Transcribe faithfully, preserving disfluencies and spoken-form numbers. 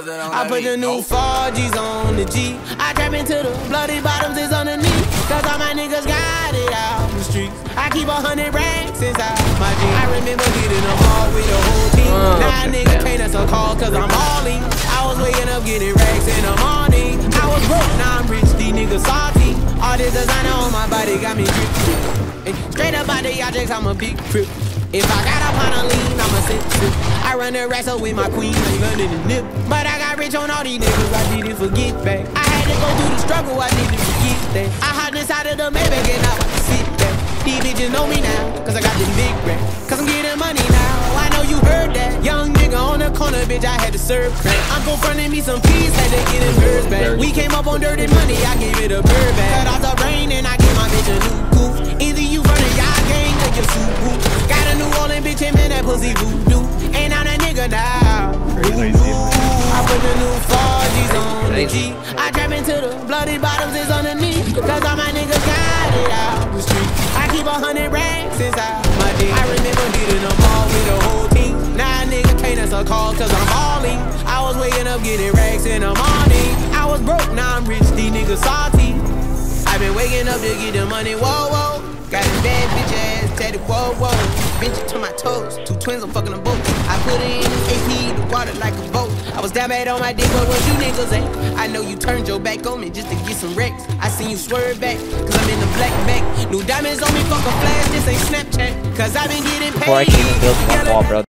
I put the new four G's on the G. I trap into the bloody bottoms is underneath. Cause all my niggas got it out the streets. I keep a hundred racks inside my jeans. I remember hitting them all with the whole team. Oh, now a nigga can't answer call cause I'm balling. I was waking up getting racks in the morning. I was broke, now I'm rich, these niggas salty. All this designer on my body got me drip, drip. Straight up out the objects, I'm a big trip. If I got up on a lean, I'm a sip, sip. I run the racks up with my queen, I'm gunning the nip. But I got rich on all these niggas, I didn't forget back. I had to go through the struggle, I didn't forget that. I hopped inside of the Maybach and now I can sit back. These bitches know me now, cause I got this big rack. Cause I'm getting money now, I know you heard that. Young nigga on the corner, bitch, I had to serve crack. I'm gon' frontin' me some peas, had to get them birds back. We came up on dirty money, I gave it a bird back. Cut off the brain and I gave my bitch a new goof. Either you running y'all gang or you soup whoop. Got a New Orleans bitch and man, that pussy voodoo. And I'm that nigga now. I put the new four G's on the G. I trap into the bloody bottoms is underneath. Cause all my niggas got it out the street. I keep a hundred racks inside my jeans. I remember hitting them all with the whole team. Now a nigga can't answer call cause I'm balling. I was waking up getting racks in the morning. I was broke, now I'm rich, these niggas salty. I been waking up to get the money, whoa, whoa. Got a bad bitch ass tatted, whoa, whoa. Bitch to my toes, two twins, I'm fucking them both. I put it in A P, the water like a boat. I was down bad on my dick, but what you niggas ain't? I know you turned your back on me just to get some wrecks. I seen you swerve back, cause I'm in the black back. New diamonds on me, fuck a flash, this ain't Snapchat. Cause I been getting paid. Before I can even build one wall, bro.